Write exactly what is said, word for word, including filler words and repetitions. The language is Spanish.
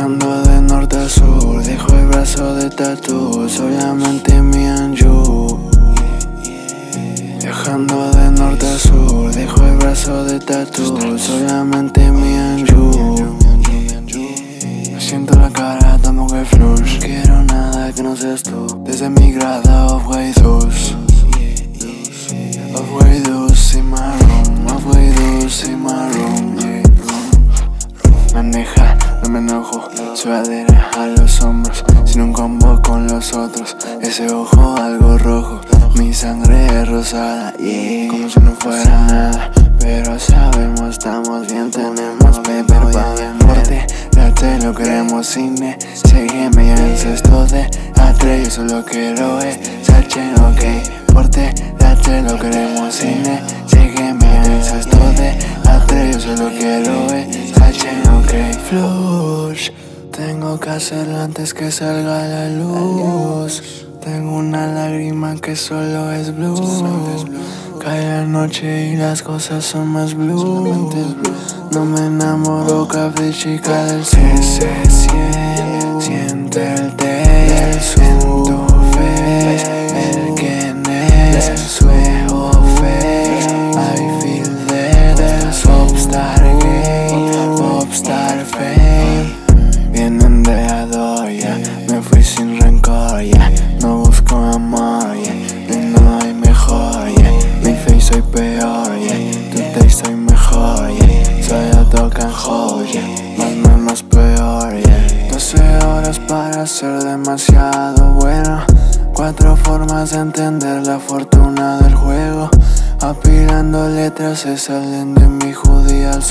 Viajando de norte a sur, dejo el brazo de tatuos, obviamente me and you. Viajando de norte a sur, dejo el brazo de tatuos, obviamente me and you. Me siento la cara, tampoco hay flush. No quiero nada que no seas tú. Desde mi grada, off-way dos. Off-way dos y marrón, off-way dos y marrón, yeah. Maneja, no me enojo, sudadera a los hombros, sin un combo con los otros. Ese ojo algo rojo, mi sangre es rosada, yeah. Como si no fuera nada, pero sabemos, estamos bien, tenemos paper para el norte. Date lo queremos cine, sígueme ya en cesto de atre. Yo solo quiero sachen, ok, porte. Date lo queremos cine, sígueme ya en cesto de atre. Yo solo quiero sachen, ok. Flush, tengo que hacerlo antes que salga la luz. Tengo una lágrima que solo es blue. Cae la noche y las cosas son más blue. No me enamoro, caprichica del sur. Se siente, siente el taste en tu face. El que es suejo face. I feel that there's popstar gay, popstar fame. Vienen de Adoya, me fui sin rencor, yeah. No busco amor, yeah. Y no hay mejor, yeah. Mi face soy peor, yeah. Tu taste soy mejor, yeah. Solo tocan joya, más menos peor, yeah. doce horas para ser demasiado bueno. Cuatro formas de entender la fortuna del juego. Apilando letras se salen de mi judía al